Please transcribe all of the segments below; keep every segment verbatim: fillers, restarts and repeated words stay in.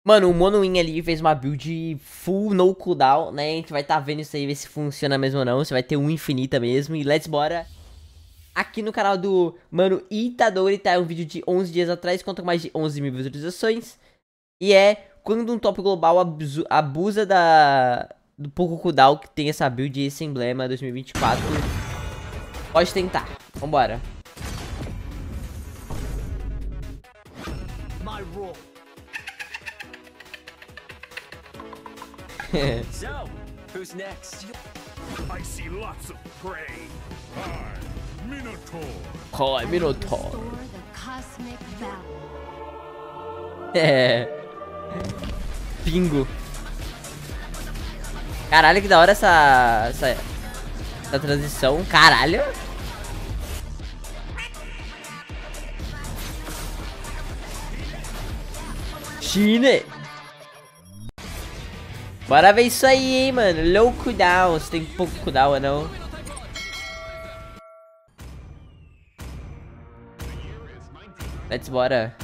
Mano, o Monoin ali fez uma build full no cooldown, né? A gente vai tá vendo isso aí, ver se funciona mesmo ou não. Se vai ter um infinita mesmo. E let's bora. Aqui no canal do Mano Itadori, tá? É um vídeo de onze dias atrás, conta com mais de onze mil visualizações. E é quando um top global abusa, abusa da, do pouco cooldown que tem essa build e esse emblema dois mil e vinte e quatro. Pode tentar. Vambora. My role. So, who's next? I see lots of prey. I, Minotaur. Corre, Minotaur. Restore the cosmic balance. É. Pingo. Caralho, que da hora essa, essa, essa transição. Caralho. Chine. Bora ver isso aí, hein, mano. Low cooldown. Você tem pouco cooldown ou não? Let's bora.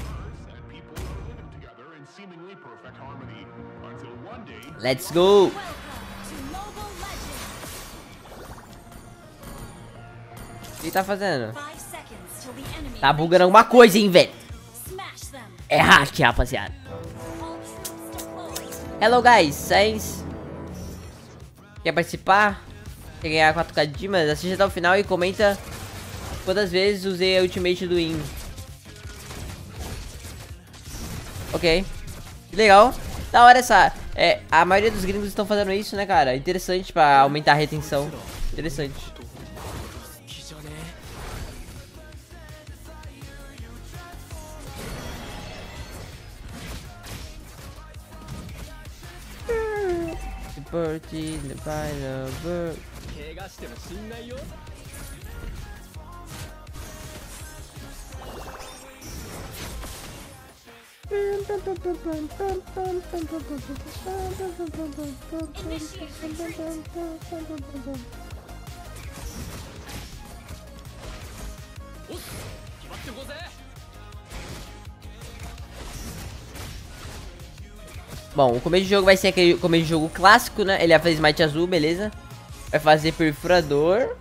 Let's go. To Mobile Legends. O que tá fazendo? Five seconds till the enemy Tá bugando alguma coisa, hein, velho. smash them. É hack, rapaziada. All troops deployed. Hello, guys. Sainz. Quer participar? Quer ganhar quatro K de dimas? Assiste até o final e comenta quantas vezes usei a ultimate do Win. Ok. Que legal. Da hora essa... É, a maioria dos gringos estão fazendo isso, né, cara? Interessante pra aumentar a retenção. Interessante. Bom, o começo de jogo vai ser aquele começo de jogo clássico, né? Ele vai fazer smite azul, beleza. Vai fazer perfurador.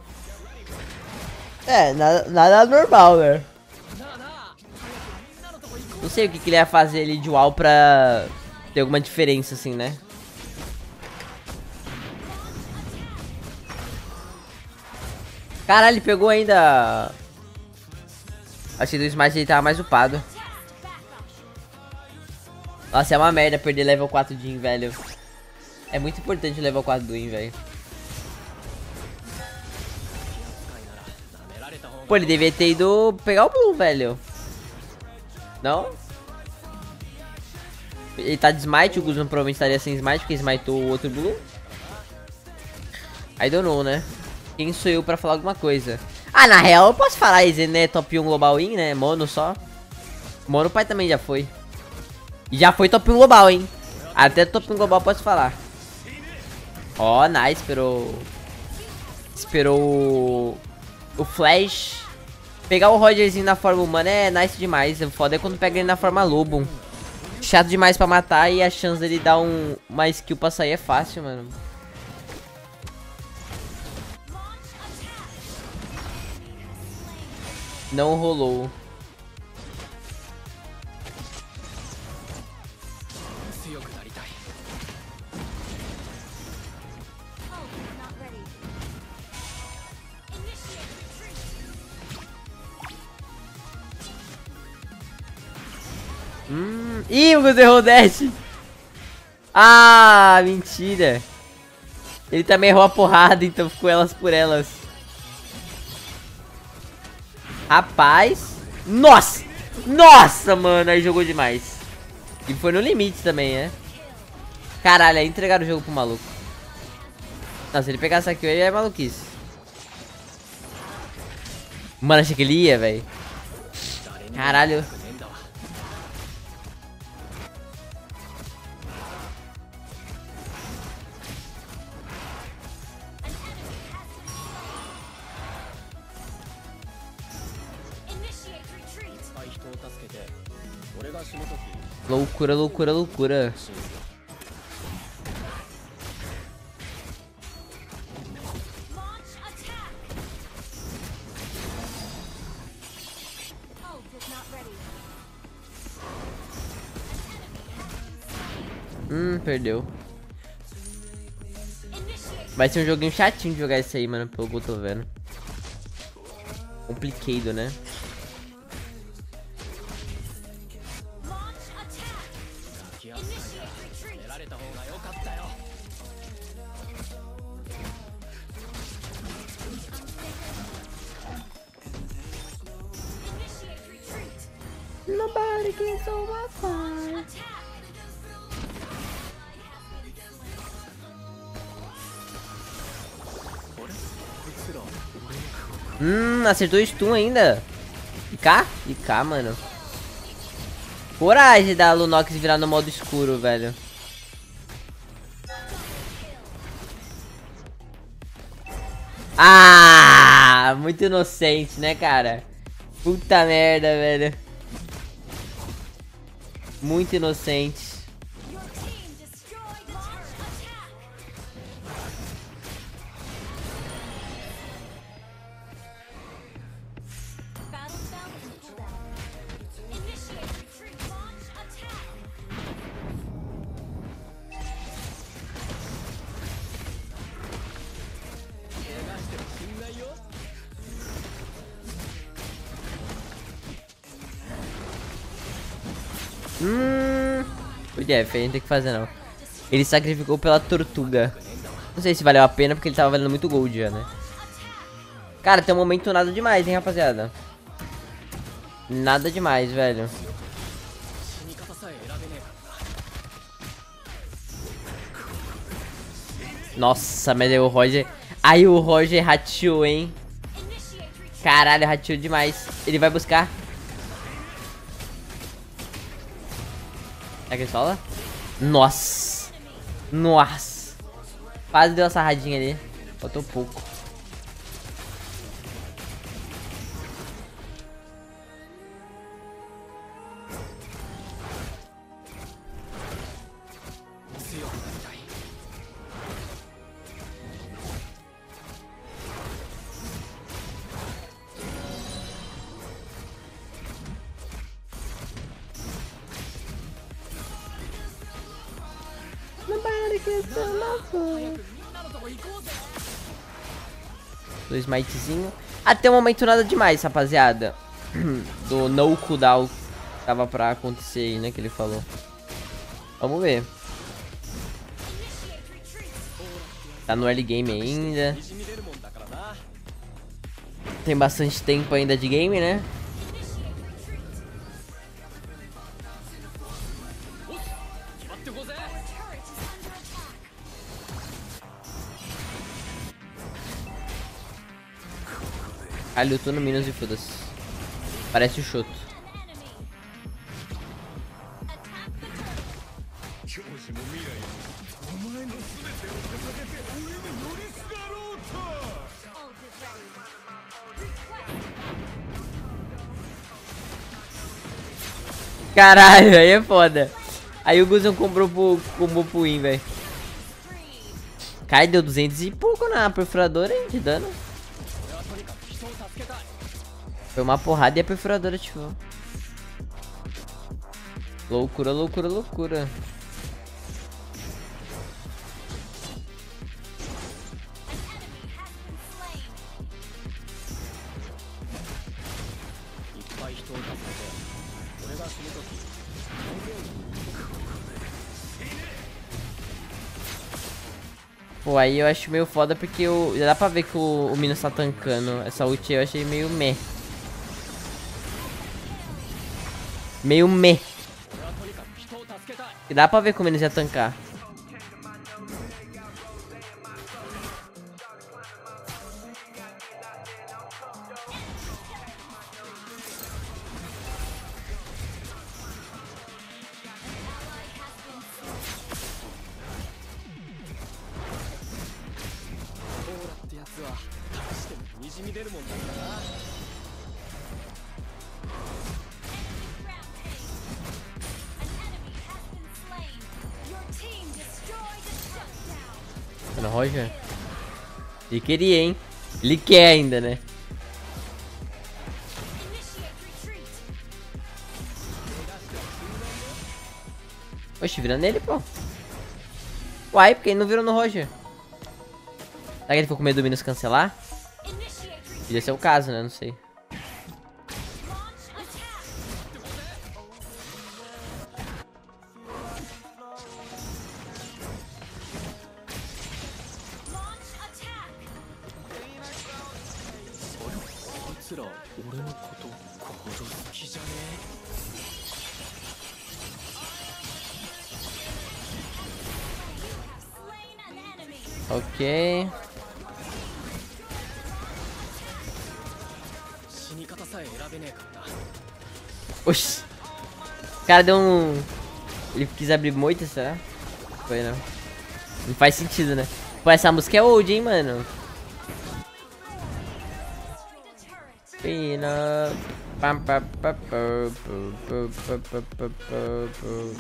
É, nada, nada normal, né? Não sei o que, que ele ia fazer ali de wall pra ter alguma diferença, assim, né? Caralho, ele pegou ainda. Achei do smite ele tava mais upado. Nossa, é uma merda perder level quatro de Jhin, velho. É muito importante o level quatro do Jhin, velho. Pô, ele devia ter ido pegar o Blue, velho. Não? Ele tá de smite, o Guzman provavelmente estaria sem smite, porque smitou o outro Blue. I don't know, né? Quem sou eu pra falar alguma coisa? Ah, na real eu posso falar, ele né? Top um global win, né? Mono só. Mono pai também já foi. E já foi top um global, hein? Até top um global posso falar. Ó, oh, nice, esperou... Esperou... O Flash... Pegar o Rogerzinho na forma humana é nice demais. O foda é quando pega ele na forma lobo. Chato demais pra matar e a chance dele dar um, uma skill pra sair é fácil, mano. Não rolou. Hum. Ih, o Gus errou o dash. Ah, mentira. Ele também errou a porrada, então ficou elas por elas. Rapaz. Nossa. Nossa, mano. Aí jogou demais. E foi no limite também, né? Caralho, aí entregaram o jogo pro maluco. Não, se ele pegasse aqui, ele é maluquice. Mano, achei que ele ia, velho. Caralho. Initiate retreat. 人を助けて俺が死ぬ時 Loucura, loucura, loucura. Launch attack. Ult is not ready. Hum, perdeu. Initiate. Vai ser um joguinho chatinho de jogar isso aí, mano, pelo que eu tô vendo. Complicado, né? Launch attack. Initiate retreat. Initiate retreat. Nobody can solve my fire. Attack. Hum, acertou o stun ainda. I K? I K, mano. Coragem da Lunox virar no modo escuro, velho. Ah, muito inocente, né, cara? Puta merda, velho. Muito inocente. Your team destroyed. Launch attack. Battle spell is cooldown. Initiate retreat. Launch attack. Hum. O Jeff, a gente tem que fazer não. Ele sacrificou pela tortuga. Não sei se valeu a pena porque ele tava valendo muito gold já, né? Cara, tem um momento nada demais, hein, rapaziada. Nada demais, velho. Nossa, mas aí o Roger... Aí o Roger rateou, hein? Initiate retreat. Caralho, rateou demais. Ele vai buscar. Será que ele sola? Nossa. Nossa. Quase deu uma sarradinha ali. Faltou pouco. Do smitezinho. Até o momento nada demais, rapaziada. Do no cooldown tava pra acontecer aí, né, que ele falou. Vamos ver. Tá no early game ainda. Tem bastante tempo ainda de game, né? Ah, ele lutou no Minas e foda-se. Parece o Shoto. Caralho, aí é foda. Aí o Guzão comprou pro, comprou pro win, velho. Cara, deu duzentos e pouco na perfuradora, hein, de dano. Foi uma porrada e a perfuradora ativou. Loucura, loucura, loucura. Pô, aí eu acho meio foda porque eu, dá pra ver que o, o Minos tá tancando. Essa ult eu achei meio meh. Meio meh. E dá pra ver que o Minos ia tancar. Tá no Roger? Ele queria, hein? Ele quer ainda, né? Oxe, vira nele, pô. Uai, porque ele não virou no Roger. Será que ele ficou com medo do Minos cancelar? Podia ser o caso, né? Não sei. Ok. Oxi. O cara deu um... Ele quis abrir moita, será? Foi não. Não faz sentido, né? Pô, essa música é old, hein, mano. Pina. Pam, pam, pam, pam, pam, pam, pam, pam, pam.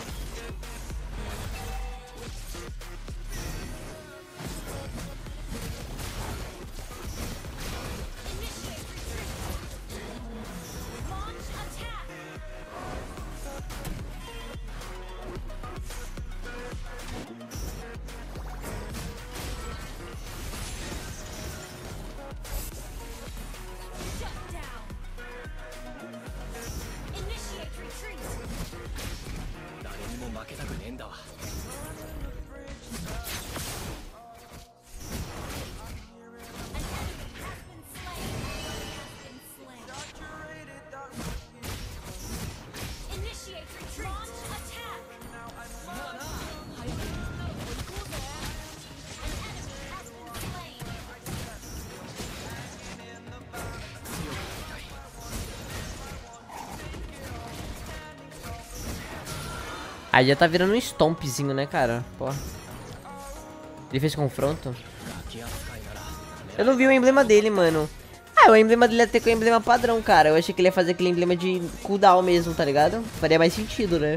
Aí já tá virando um stompzinho, né, cara? Pô. Ele fez confronto? Eu não vi o emblema dele, mano. Ah, o emblema dele ia ter com o emblema padrão, cara. Eu achei que ele ia fazer aquele emblema de cooldown mesmo, tá ligado? Faria mais sentido, né?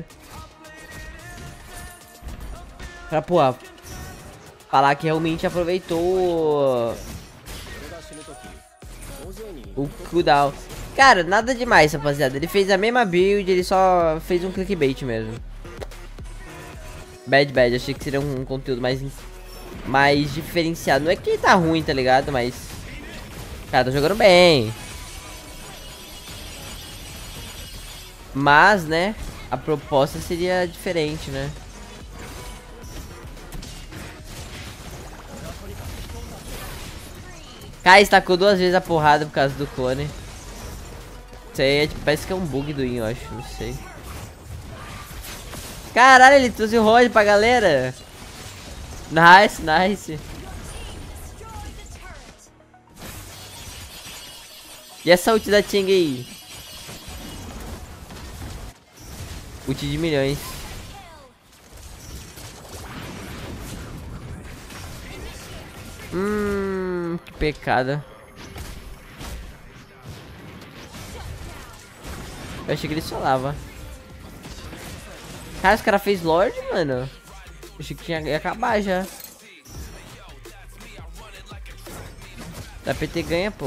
Pra, pô, falar que realmente aproveitou o cooldown. Cara, nada demais, rapaziada. Ele fez a mesma build, ele só fez um clickbait mesmo. Bad, bad. Achei que seria um, um conteúdo mais, mais diferenciado. Não é que ele tá ruim, tá ligado? Mas... cara, tá jogando bem. Mas, né? A proposta seria diferente, né? Cara, estacou duas vezes a porrada por causa do clone. Isso aí é, tipo, parece que é um bug do In, eu acho. Não sei. Caralho, ele trouxe o Roger pra galera. Nice, nice. E essa ult da Cheng aí? Ult de milhões. Hum, que pecado. Eu achei que ele solava. Cara, os cara fez Lorde, mano. Eu achei que tinha, ia acabar já. Da P T ganha, pô.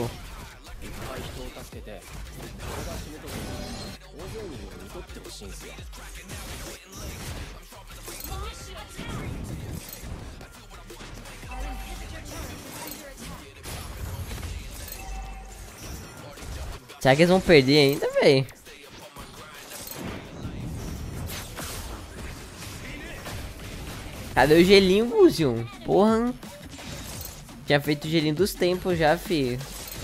Será que eles vão perder ainda, véi? Cadê o gelinho, Guzium? Porra. Tinha feito o gelinho dos tempos já, fi.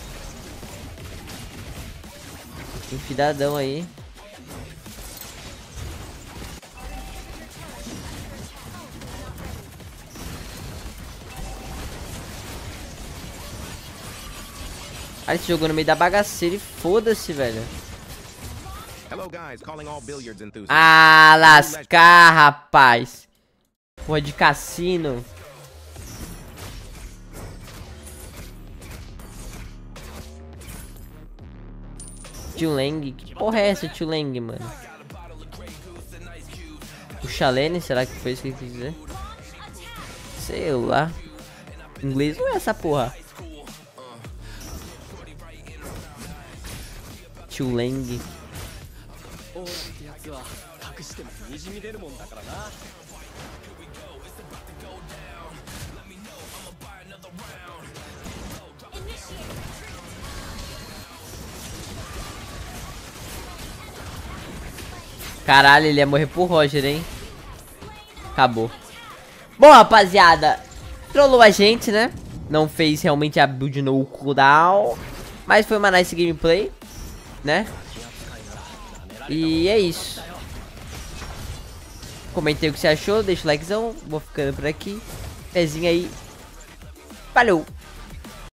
Enfidadão aí. Ah, esse jogou no meio da bagaceira e foda-se, velho. Ah, lascar, rapaz. Porra de cassino. Tio Lang. Que porra é essa, Tio Lang, mano? O Chalene, será que foi isso que ele quis dizer? Sei lá. Inglês não é essa porra. Chuleng. Caralho, ele ia morrer por Roger, hein? Acabou. Bom, rapaziada, trollou a gente, né? Não fez realmente a build no cooldown, mas foi uma nice gameplay, né? E é isso. Comentei o que você achou, deixa o likezão. Vou ficando por aqui. Pezinho aí. Valeu!